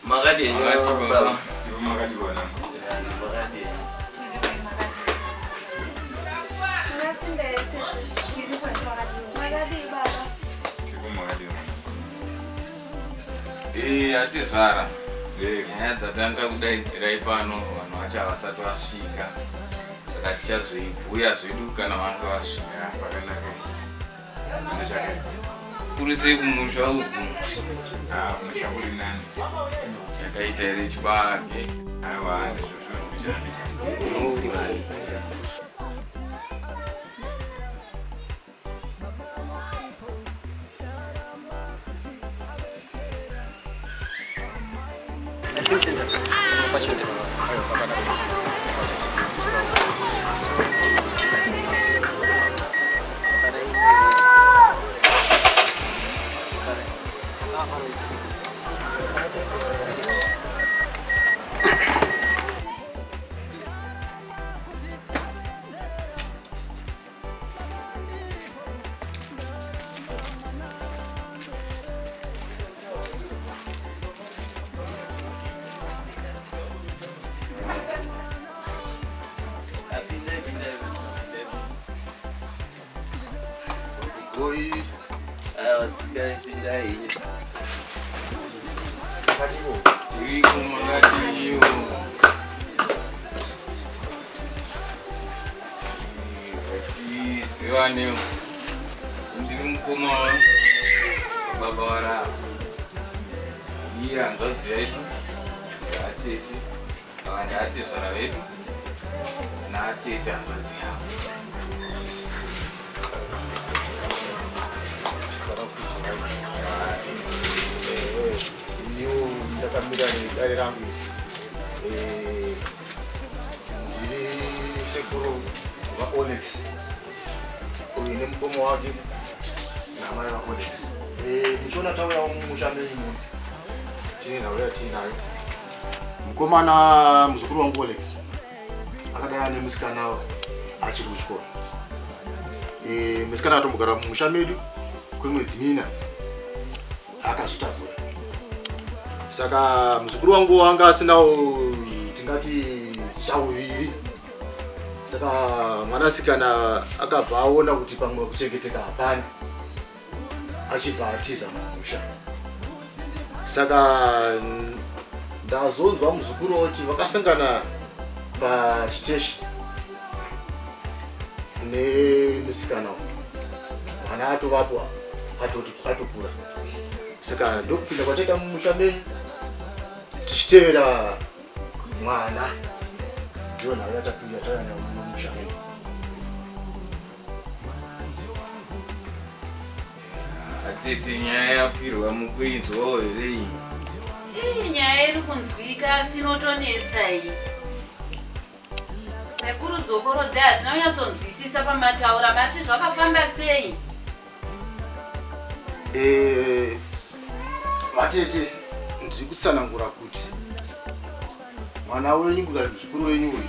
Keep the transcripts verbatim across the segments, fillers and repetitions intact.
Magadi, baba. Magadi bona. Magadi. Ngasinde tete. Chiri kwa magadi. Magadi baba. Tiku magadi. Eh, ati Zara. Eh, nyaya dzatanga kudaidzira ipano vanhu vacho havasati vasvika. Saka tichazoibhuya zvedu kana vange vasvika. Pakanaka. Ndechaka. Kuri sei kumusha uku? Ah, musha kuri nani? Chakaita here chibage. Aiwa, ndizvo zvinhu Oi. Ah, was guys bidai. Kadibo. Tiku magadi yo. Ii, siwane. Ndiri mukoma baba wara. Iya hanzvadzi yedu. Atete. Ava ati Zara vedu. Naatete hanzvadzi yavo. Iyo ndakamira nedare rangu ndiri sekuru vaOlex uyu nemukoma wake namai vaOlex. Ndichiona tauya mumusha menyu tine nhauya tiinayo. Mukomana muzukuru wangu Olex akadai ane musikana achiri kuchikoro. Musikana atombogara mumusha medu kwemwedzi mina akazvitakura. Saka muzukuru wangu wanga asinawo tingati chauviri. Saka mwanasikana akabva aona kuti pamwe kuchengeteka hapana, achibva atiza mumusha. Saka ndazonzwa muzukuru kuti vakasangana pachiteshi nemusikana mwana atovapo atokura. Saka ndokupinda kwataita mumusha menyu tichitevera mwana ndiyo nhau yatakuya tauya nayo mumusha menyu. Atete nyaya yapirwa mukuinzwawo here iyi? Iyi nyaya iri kunzwika sinotonetsa iyi. Sekuru dzokorodze hatina kunyatsonzwisisa pamataura mati zvakafamba sei? Eh, matete ndiri kutsanangura kuti mwana wenyu kudari muzukuru wenyu uyu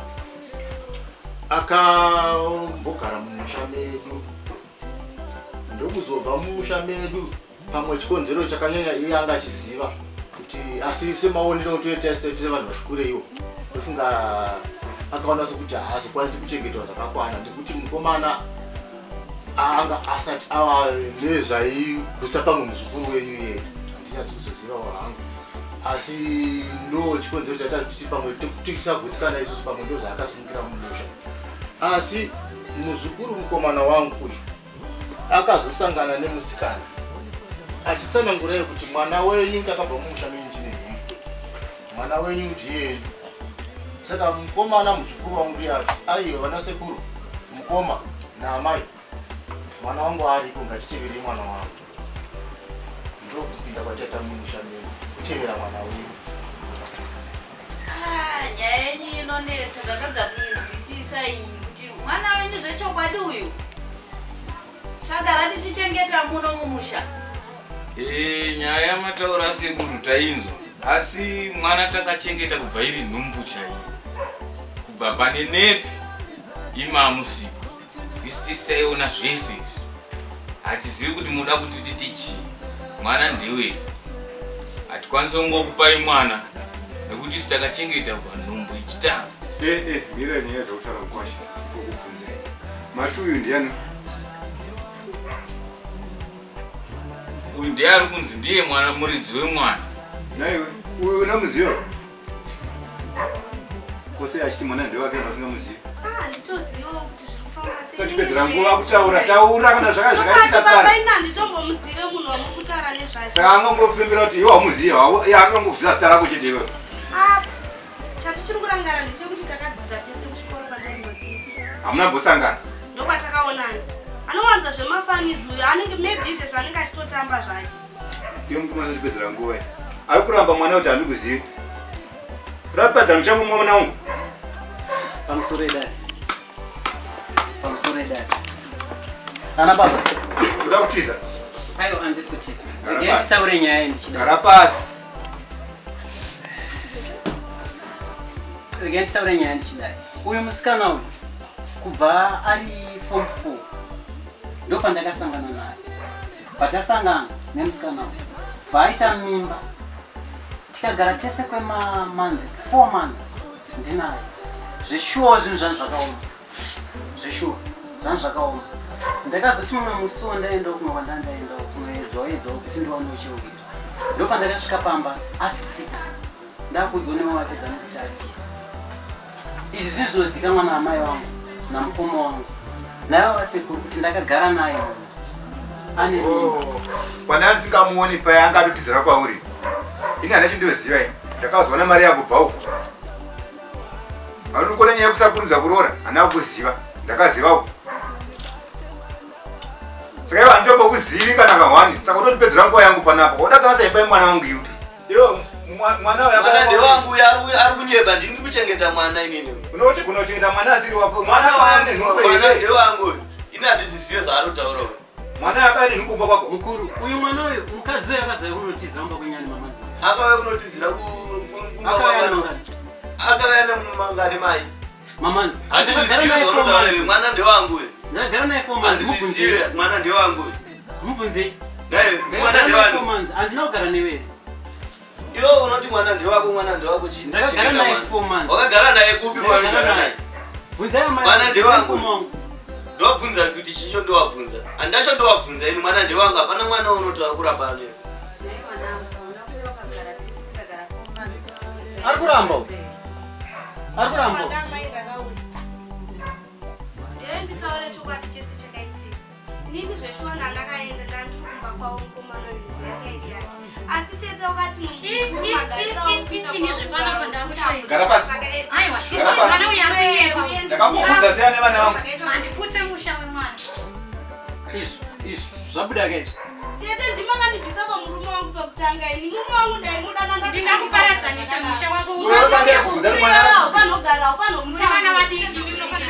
akambogara mumusha medu, ndokuzobva mumusha medu pamwe chikonzero chakanyanya iye anga achiziva kuti asi semaonero toitaisete vanhu vazvikureiwo ndofunga akaona sekuti haazokwanisi kuchengetwa zvakakwana nekuti mukomana anga asati ava nezvaigutsa pamwe muzukuru wenyu iye. Handisati kuzozivawo hangu asi ndo chikonzero chaita kuti pamwe tisagutsikana isusu pamwe ndo zvaakasungira mumusha. Asi muzukuru mukomana wangu uyu akazosangana nemusikana achitsanangurai kuti mwana wenyu ngakabva mumusha menyu ndinei, mwana wenyu ndiye. Saka mukomana muzukuru wangu ndiye ati aiwa vana sekuru mukoma naamai mwana wangu ariko ngatitevere mwana wangu. Ndokupinda kwataita mumusha menyu kutevera mwana wenyu. Ah, nyaya yenyu inonetsa ndakadza kuinzwisisa iyi kuti mwana wenyu zvechokwadi uyu tagara tichichengeta muno mumusha. Eh, nyaya yamataura sekuru tainzwa. Asi mwana takachengeta kubva iri nhumbu chaiyo. Kubva pane nepi imamusiku. Isi taiona zvese. Hatizivi kuti muda kuti titi chii. Mwana ndewe. hatikwanisi kungokupai mwana nekuti isi takachengeta panhumbu ichitanga. Eh eh, mira nyaya dzakutaura kwasha kokubvunzai. Mati uyu ndiani? Uyu ndiye ari kunzi ndiye mwana muridzi wemwana. Naiwe, uyu unomuziva? Kose achiti mwana ndewake masingamuzivi. Ah, nditoziva kuti zvirikufamba sei. Sati pedzera nguva kutaura, taura kana zvaka zvakaitika kare. Baba ina nditombomuzive munhu wamukutaura nezvazvo. Saka angangofembera kuti iwe wamuziva, iye akangokuziva zita rako chete iwe. Ah, chandichiri kurangara ndechekuti takadzidza tese kuchikoro pandaimbadzidzi. Hamuna mbosangana? Ndokwatakaonana. Anowanza zvemafanizo uyo anenge maybe izve zvanenge achitotamba zvake. Iwe mukomana chipedzera nguva. Ari kuramba mwana kuti handikuzivi. Rapadza mushango mwana wangu. Pamusoro edari. Pamusoro edari. Ana baba. Uda kutiza? Aiwa handisi kutiza. Gara Ndege pasi. taure nyaya ndichida. Gara pasi. Ndege taure nyaya ndichida. Uyu musikana uyu kubva ari form four. Ndo pandakasangana naye. Patasangana nemusikana uyu. Vaita mimba. Tikagara tese kwema months, four months. Ndinaye. Zveshuwa zvinhu zvangu zvakaoma. Zveshuwa zvangu zvakaoma. Ndakazoti mumwe musi ndaenda kumwe kwandandaenda kunoedzwa edzwa kuti ndiwane uchiuira. Ndo pandakasvika pamba asisika. Ndakudzona wapedza nekuti atisa. Izvi zvinhu zvinozikanwa naamai wangu namukoma wangu. Naivo vasekuru kuti ndakagara naye. Ane mimba. Pana ndisingamuoni paya angatotizira kwauri. Ini hana chindoziva ini. Ndakazoona mari yakubva uko. Ari kukona nyaya kusakurudza kuroora, hana kuziva. Ndakaziva uko. Saka iwe handitopa kuzivi kana kahwani. Saka utondipedzera nguva yangu panapa. Oda kavasaipai mwana wangu iwe. Iwo mwana uyu Mwana ndewangu ari kunyeba ndiri kuchengeta mwana inini. unoti kunochengeta mwana asiri wako. Mwana wangu, nhuko mwana here. ndewangu. Ini handizvizive zvaanotaura uyu. Mwana akaenda nhukumba kwako. Mukuru, uyu mwana uyu mukadzi uyu akazauya kunotiza amba kwenyani mamanzi. Akauya kunotizira kumba Akauya kwako. nemangani. Akauya nemangani mai. Mamanzi. Handizvizive zvaanotaura uyu. Mwana ndewangu uyu. Ndagara naye four months. Handizvizive mwana ndewangu uyu. Mubvunze. Mwana ndewangu. Handina kugara newe. Iwe unoti mwana ndewako, mwana ndewako chii? Ndakagara naye four months. Wakagara naye kupi kwawagara naye? Bvunzai mai. Mwana ndewangu. Ndowabvunza kuti chicho ndowabvunza. Handacho ndowabvunza ini mwana ndewangu, hapana mwana unoti wakurapa ane. Ari kuramba uyu. Ari kuramba uyu. Nditaure chokwadi chese chakaitika. Nini zveshuwa ndandakaenda ndandikumba kwawo mukomana uyu yakaita yake. Asi tete wakati mumagariro okuita Gara pasi. Gara pasi. Ndakambobvunza sei ane vana vangu. mandiputse musha wemwana. Izvo, izvo. Zvabuda kaizvo. Tete ndimakandibvisa pamurume wangu pekutanga ini. Murume wangu ndaimudana Ndingakuparadzanisa musha wako. upanogara upanomutana vadiki.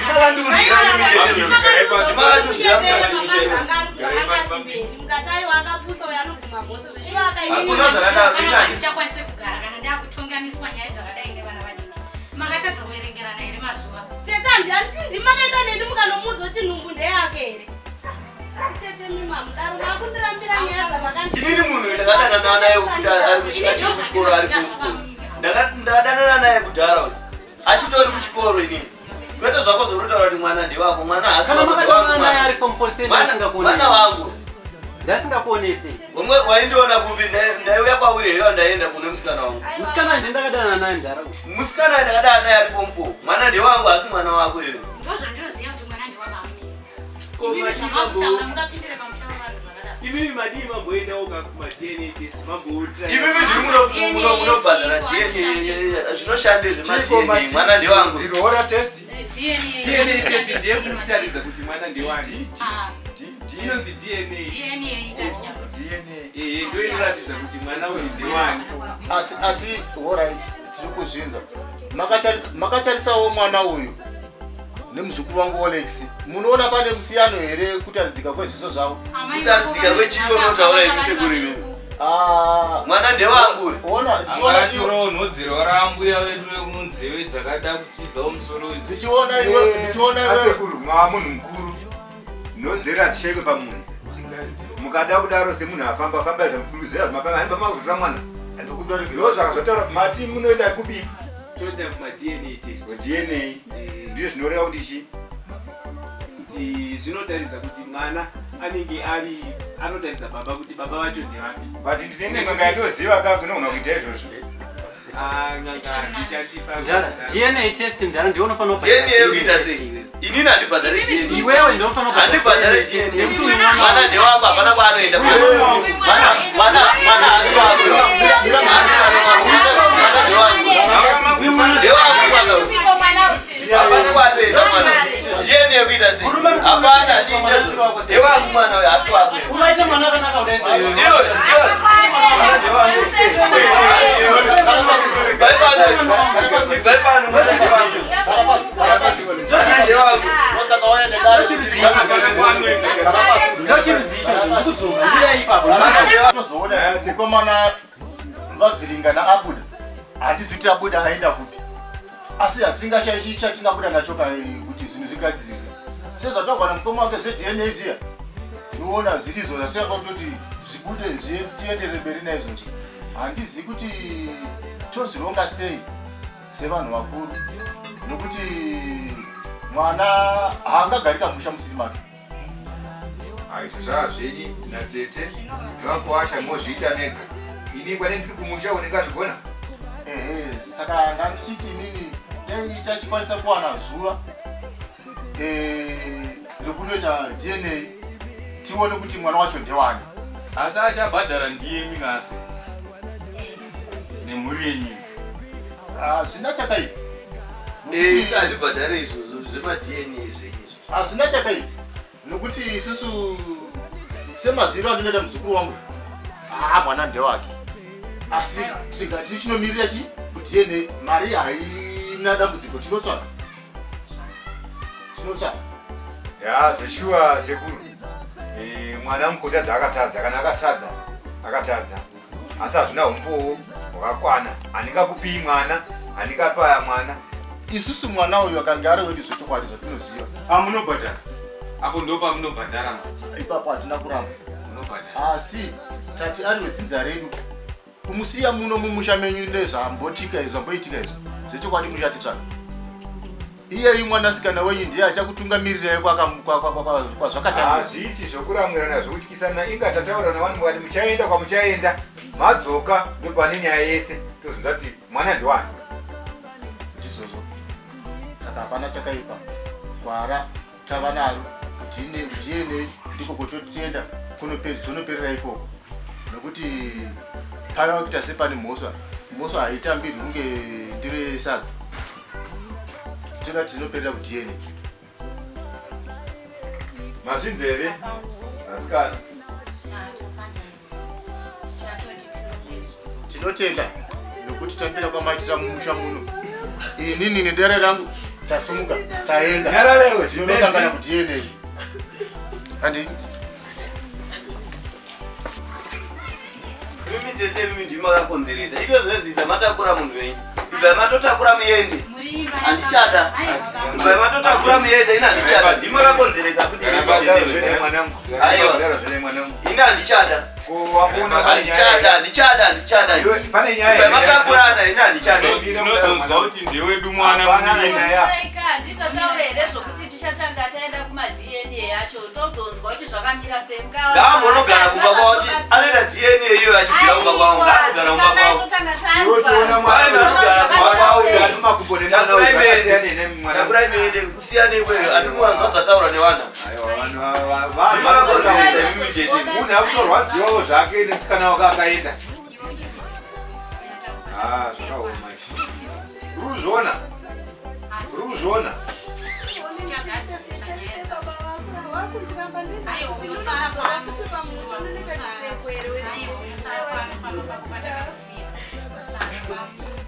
Mukataiwa akapusa uyo anoguma bhoso Ndichakwanise kugara kana ndakutonganiswa nyaya dzakadai nevana vadiki. Makatadza kuverengerana here mazuva. tete handiti ndimakaenda neni mukanomudza kuti nhumbu ndeyake here. Asi tete mima mudaro makundirambira nyaya dzavakandi. Inini munhu ndakadanana naye kuti ari kuchikoro ari kufuku. Ndakadanana naye kudhara uyu. Achitori kuchikoro inini. Kwete zvako zvonotaura kuti mwana ndewako, mwana haasi Kana wangu. makadana naye ari form four sei ndasingakuonesi. Mwana wangu. Ndasingakuonesi. Umwe waindiona kupi ndaiuya kwauri here ndaenda kune musikana wangu. Musikana ndindakadana naye ndara kushu. Musikana ndakadana naye ari form four. Mwana ndewangu asi mwana wako iwe. Ndozvandinoziva kuti mwana ndewabamuni. Imi zvamakutaura mukapindire pamusha wavanhu zvakadaro. Imimi madii mamboendawo kakuma D N A test mamboutira. Imimi ndiri munobhadhara D N A zvinoshandei zvema-D N A mwana ndewangu. Ndiroora test. D N A test ndeyekutaridza kuti mwana ndewani. Inonzi D N A. D N A test. D N A. Eh, ndio inoratidza kuti mwana uyu ndewani. asi asi alright tiri kuzvinzwa. Makatarisa makatarisawo mwana uyu nemuzukuru wangu Alex. Munoona pane musiyano here kutaridzika kwezviso zvavo? Kutaridzika kwechivo unotaura imi sekuru imi. Ah, Mwana ndewangu uyu. ona Akatorowo nhodzero rambuya vedu vekunzeve dzakada kutizawo musoro idzi. dzichiona iwe dzichiona iwe Asekuru, mwa munhu mukuru. Nhodzero hadzishaikwe pamunhu. Mukada kudaro semunhu afamba famba zvamufuruzira zvamafamba hamba makuzotora mwana. ndokundore Ndo zvakazotaura mati munoenda kupi? toda kuma D N A test D N A. Ndiyo zvinoreva kuti chi? kuti zvinotaridza kuti mwana anenge ari anotaridza baba kuti baba vacho ndevapi. But ndinenge nganga ndoziva ka kunogona kuita izvozvo. Ah nganga ndichatipa. D N A test njara ndiyo unofanira D N A yokuita sei? Inini handibhadhari D N A. Iwewe ndiyo unofanira handibhadhari D N A. Mwana ndewako hapana kwaanoenda. Mwana mwana mwana asi wako. Mwana ndewako. Ndewako mwana. Hapana kwaanoenda mwana. D N A yokuita sei? Hapana handitezi. Ndewako mwana uyo asi wako. unoita mwana akanaka udai sei? Iwe tozoona sekomana vavhiringana abuda handisi kuti abuda aenda kupi asi hatingashaishi chatingabuda nacho kuti zvinhu zvigadzirwe sezvatagwana mukoma wake zve D N A zviya noona zviri izvo zvatingatoti zvibude tiendere mberi naizvozvo handizivi kuti tozvironga sei sevanhu vakuru nokuti mwana haangagari kamusha musiri make. Aizvo zvazvenyi natete tavakuasha mozviita nega. Ini kwane ndiri kumusha unengazvigona. Ehe, saka ndandichiti inini dai tachikwanisa kuwana zuva rekunoita D N A tione kuti mwana wacho ndewani. Asi achabhadhara ndiyemi ngasi nemhuri yenyu. Hazvina chakaipa. Eh, handibhadhari izvozvo zvema D N A zveizvo. Hazvina chakaipa nokuti isusu semaziro andinoita muzukuru wangu ah mwana ndewake. Asi tingati chinomirira chi kuti D N A mari haina dambudziko tinotsvaka. Tinotsvaka. Ya zveshuwa sekuru. Eh mwana mukota dzakatadza kana akatadza akatadza. Asi hazvina umbowo wakakwana. Handingakupi mwana, handingapa mwana. Isusu mwana uyu akanga ari wedu zvechokwadi zvatinoziva. Amunobhadhara. Apo ndo pamunobhadhara manje. Ipapo hatina kuramba. Munobhadhara. Asi tati ari wedzinza redu kumusiya muno mumusha menyu nezvambotika zvamboitika izvo zvechokwadi muchatitsvaka. Iyeyu mwanasikana wenyu ndiye achakutungamirirai kwazvakatanga. Hazvisi zvokuramwirana zvokutyisana inga tataura navanhu mukati muchaenda kwamuchaenda madzoka ndopane nyaya yese tozonza kuti mwana ndiwani. Ndizvozvo. Saka hapana chakaipa. Kwara tava naro kuti tiene ndiko kototienda kunoperera ikoko. Nokuti paiva kuita sepane mhosva. Mhosva haitambirwi kunge ndiro yesadza. Tinoda tinoperera ku D N A. Mazvinzi here asikana. Tinotenda nokuti tambira kwamaitira mumusha muno. Inini nedare rangu tasumuka taenda. Nyararewe tinosangana ku D N A. Andi mimi tete mimi ndima akakonzeresa iko zvezviita matakura munhu wenyu ibva matotakura muende handichada ibva matotakura muende ina handichada ndima akakonzeresa kuti zvene mwanangu aiwa zvene mwanangu ina handichada kuwakuna handichada handichada handichada pane nyaya ibva matakurana ina handichada Tinozonzwa kuti ndiwedu mwana mudini. Nditotaura here zvokuti tichatanga taenda kuma D N A yacho tozonzwa kuti zvakamira sei mukava. ngaambonogara kumba kwavo kuti anoita D N A iyo achibvira kumba kwavo ngaanogara kumba kwavo takurai muende kusiyana ikweyo hatikuwanzwa zvataura nevana zvimakakonzeresa imimi chete munhu akutorwadziwawo zvake nemusikana wake akaenda. Zvakaoma uri kuzviona uri kuzviona Aiwa,